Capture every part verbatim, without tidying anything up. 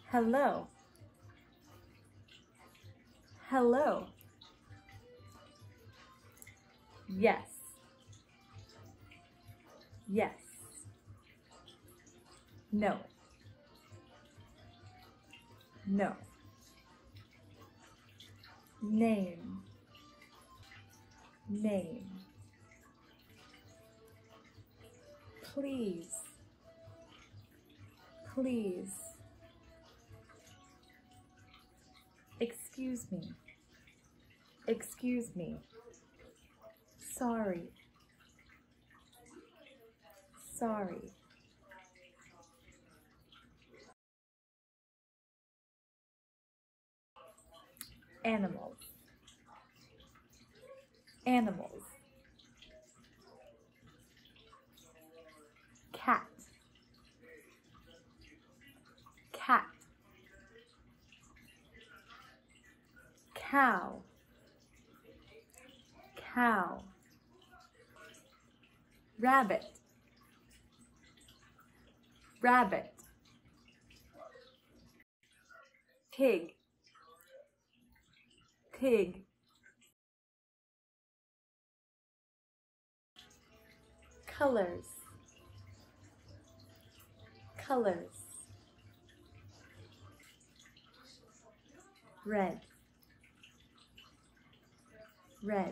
Hello. Hello. Yes. Yes. No. No. Name. Name. Please. Please. Excuse me. Excuse me. Sorry. Sorry. Animals. Animals. Cat. Cat. Cow. Cow. Rabbit. Rabbit. Pig. Pig. Colors. Colors. Red. Red.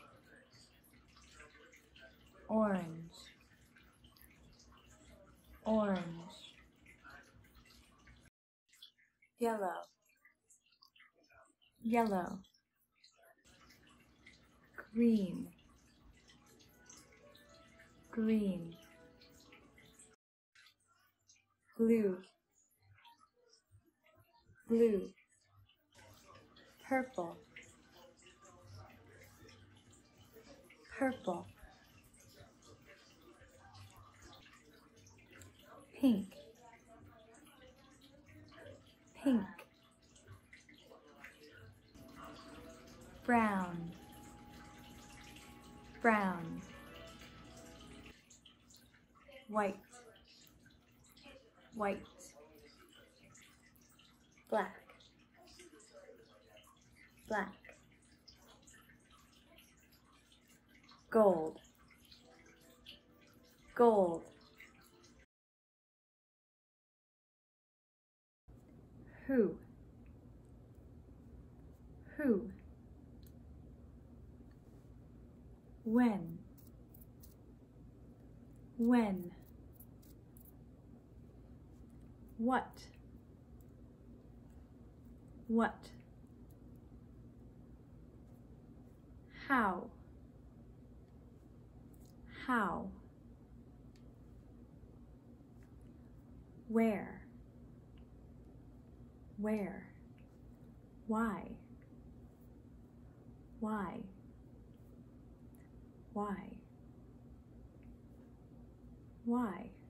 Orange. Orange. Yellow. Yellow. Green. Green. Blue. Blue. Purple. Purple. Pink. Pink. Brown. Brown. White. White. Black. Black. Gold. Gold. Who? Who? When? When? What? What? How? How? Where? Where? Why? Why? Why? Why?